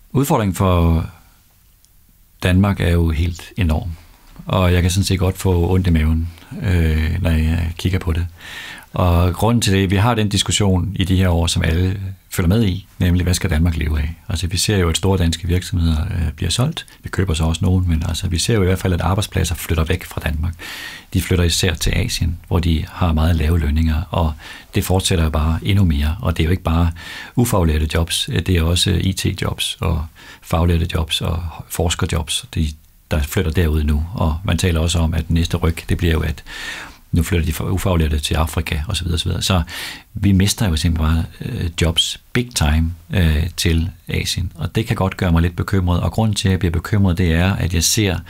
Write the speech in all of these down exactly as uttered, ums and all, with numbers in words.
Udfordringen for Danmark er jo helt enorm, og jeg kan sådan set godt få ondt i maven, øh, når jeg kigger på det. Og grunden til det, vi har den diskussion i de her år, som alle følger med i, nemlig hvad skal Danmark leve af? Altså vi ser jo, at store danske virksomheder øh, bliver solgt. Vi køber så også nogen, men altså vi ser jo i hvert fald, at arbejdspladser flytter væk fra Danmark. De flytter især til Asien, hvor de har meget lave lønninger, og det fortsætter jo bare endnu mere. Og det er jo ikke bare ufaglærte jobs, det er også I T-jobs og faglærte jobs og forskerjobs, de, der flytter derud nu. Og man taler også om, at næste ryg, det bliver jo, at nu flytter de ufaglærte til Afrika osv. osv. Så vi mister jo simpelthen bare øh, jobs big time øh, til Asien, og det kan godt gøre mig lidt bekymret. Og grunden til, at jeg bliver bekymret, det er, at jeg ser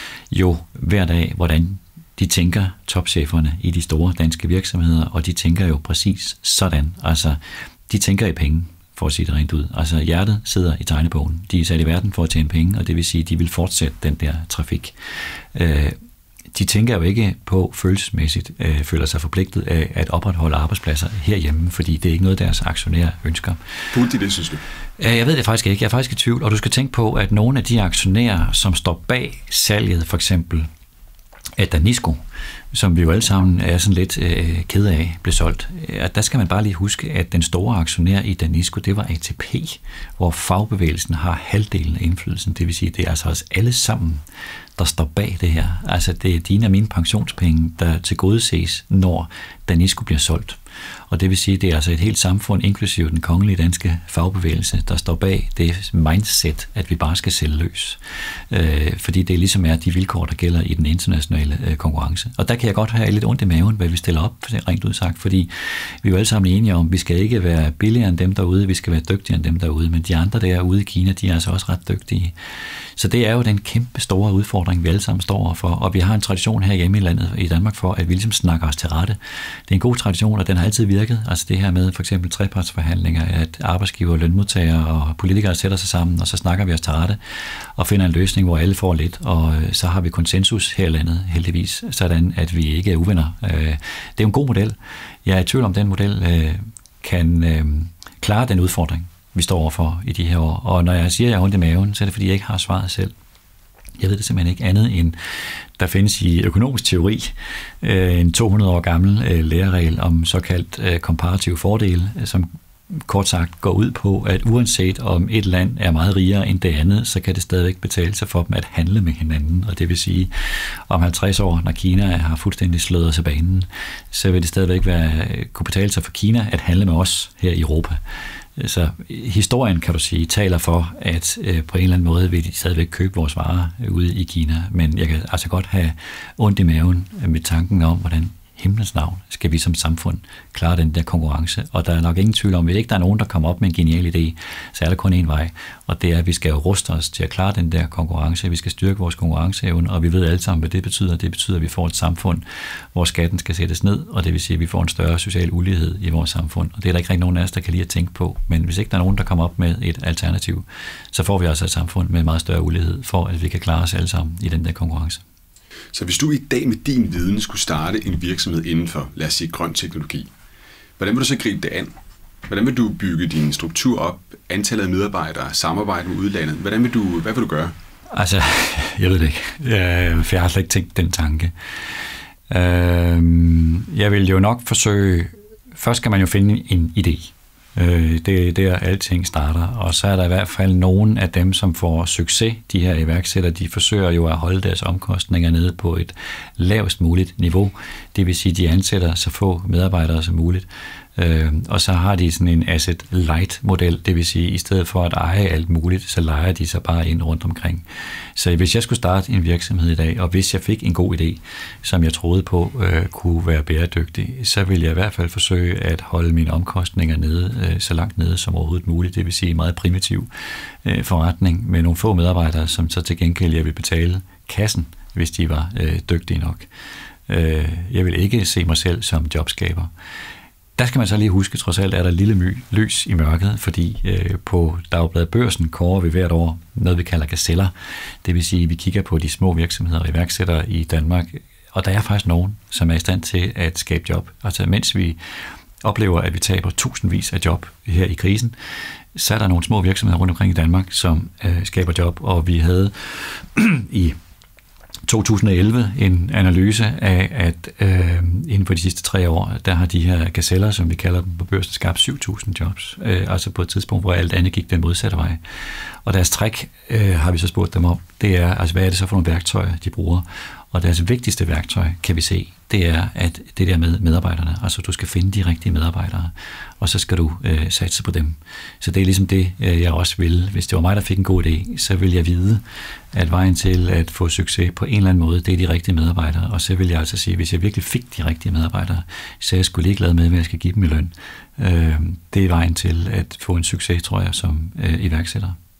jo hver dag, hvordan de tænker, topcheferne i de store danske virksomheder, og de tænker jo præcis sådan. Altså, de tænker i penge, for at sige det rent ud. Altså, hjertet sidder i tegnebogen. De er sat i verden for at tjene penge, og det vil sige, at de vil fortsætte den der trafik. Øh, De tænker jo ikke på følelsesmæssigt, øh, føler sig forpligtet af at opretholde arbejdspladser herhjemme, fordi det er ikke noget, deres aktionærer ønsker. Burde de det, synes du? Jeg ved det faktisk ikke. Jeg er faktisk i tvivl, og du skal tænke på, at nogle af de aktionærer, som står bag salget, for eksempel af Danisco, som vi jo alle sammen er sådan lidt øh, kede af, blev solgt. Der skal man bare lige huske, at den store aktionær i Danisco, det var A T P, hvor fagbevægelsen har halvdelen af indflydelsen. Det vil sige, det er altså os alle sammen, der står bag det her. Altså det er dine og mine pensionspenge, der tilgodeses, når Danisco bliver solgt. Og det vil sige, det er altså et helt samfund, inklusive den kongelige danske fagbevægelse, der står bag det mindset, at vi bare skal sælge løs. Øh, fordi det ligesom er de vilkår, der gælder i den internationale øh, konkurrence. Og der kan jeg godt have lidt ondt i maven, hvad vi stiller op, rent udsagt, fordi vi er jo alle sammen enige om, at vi skal ikke være billigere end dem derude, vi skal være dygtigere end dem derude, men de andre derude i Kina, de er altså også ret dygtige. Så det er jo den kæmpe store udfordring, vi alle sammen står overfor, og vi har en tradition her hjemme i landet, i Danmark, for at vi ligesom snakker os til rette. Det er en god tradition, og den har altid virket. Altså det her med for eksempel trepartsforhandlinger, at arbejdsgiver, lønmodtagere og politikere sætter sig sammen, og så snakker vi os til rette og finder en løsning, hvor alle får lidt, og så har vi konsensus her i landet, heldigvis, sådan at vi ikke er uvenner. Det er jo en god model. Jeg er i tvivl om, den model kan klare den udfordring, vi står overfor i de her år. Og når jeg siger, at jeg har ondt i maven, så er det, fordi jeg ikke har svaret selv. Jeg ved det simpelthen ikke andet end, der findes i økonomisk teori øh, en to hundrede år gammel øh, læreregel om såkaldt øh, komparative fordele, som kort sagt går ud på, at uanset om et land er meget rigere end det andet, så kan det stadigvæk betale sig for dem at handle med hinanden. Og det vil sige, om halvtreds år, når Kina har fuldstændig slået sig banen, så vil det stadigvæk være, kunne betale sig for Kina at handle med os her i Europa. Så historien, kan du sige, taler for, at øh, på en eller anden måde vil de stadigvæk købe vores varer ude i Kina. Men jeg kan altså godt have ondt i maven med tanken om, hvordan himlens navn skal vi som samfund klare den der konkurrence. Og der er nok ingen tvivl om, hvis ikke der er nogen, der kommer op med en genial idé, så er der kun én vej. Og det er, at vi skal jo ruste os til at klare den der konkurrence. Vi skal styrke vores konkurrenceevne, og vi ved alle sammen, hvad det betyder. Det betyder, at vi får et samfund, hvor skatten skal sættes ned, og det vil sige, at vi får en større social ulighed i vores samfund. Og det er der ikke rigtig nogen af os, der kan lide at tænke på. Men hvis ikke der er nogen, der kommer op med et alternativ, så får vi altså et samfund med meget større ulighed, for at vi kan klare os alle sammen i den der konkurrence. Så hvis du i dag med din viden skulle starte en virksomhed inden for, lad os sige, grøn teknologi, hvordan vil du så gribe det an? Hvordan vil du bygge din struktur op, antallet af medarbejdere, samarbejde med udlandet? Hvordan vil du, hvad vil du gøre? Altså, jeg ved det ikke. Jeg, for jeg har slet ikke tænkt den tanke. Jeg vil jo nok forsøge, først skal man jo finde en idé. Det er der, alting starter. Og så er der i hvert fald nogen af dem, som får succes, de her iværksættere, de forsøger jo at holde deres omkostninger nede på et lavest muligt niveau. Det vil sige, at de ansætter så få medarbejdere som muligt. Og så har de sådan en asset light model, det vil sige, at i stedet for at eje alt muligt, så lejer de sig bare ind rundt omkring. Så hvis jeg skulle starte en virksomhed i dag, og hvis jeg fik en god idé, som jeg troede på øh, kunne være bæredygtig, så ville jeg i hvert fald forsøge at holde mine omkostninger nede, øh, så langt nede som overhovedet muligt. Det vil sige en meget primitiv øh, forretning med nogle få medarbejdere, som så til gengæld jeg vil betale kassen, hvis de var øh, dygtige nok. Øh, jeg vil ikke se mig selv som jobskaber. Der skal man så lige huske, trods alt er der lille my, lys i mørket, fordi øh, på Dagbladet Børsen kårer vi hvert år noget, vi kalder gazeller. Det vil sige, at vi kigger på de små virksomheder og iværksættere i Danmark, og der er faktisk nogen, som er i stand til at skabe job. Altså mens vi oplever, at vi taber tusindvis af job her i krisen, så er der nogle små virksomheder rundt omkring i Danmark, som øh, skaber job, og vi havde i to tusind og elleve en analyse af, at øh, inden for de sidste tre år, der har de her gazeller, som vi kalder dem på børsen, skabt syv tusind jobs. Øh, altså på et tidspunkt, hvor alt andet gik den modsatte vej. Og deres trick, øh, har vi så spurgt dem om, det er, altså hvad er det så for nogle værktøjer, de bruger? Og deres vigtigste værktøj, kan vi se, det er, at det der med medarbejderne, altså du skal finde de rigtige medarbejdere, og så skal du øh, satse på dem. Så det er ligesom det, øh, jeg også vil. Hvis det var mig, der fik en god idé, så vil jeg vide, at vejen til at få succes på en eller anden måde, det er de rigtige medarbejdere. Og så vil jeg altså sige, hvis jeg virkelig fik de rigtige medarbejdere, så er jeg sgu ligeglad med, hvad jeg skal give dem i løn. Øh, det er vejen til at få en succes, tror jeg, som øh, iværksætter.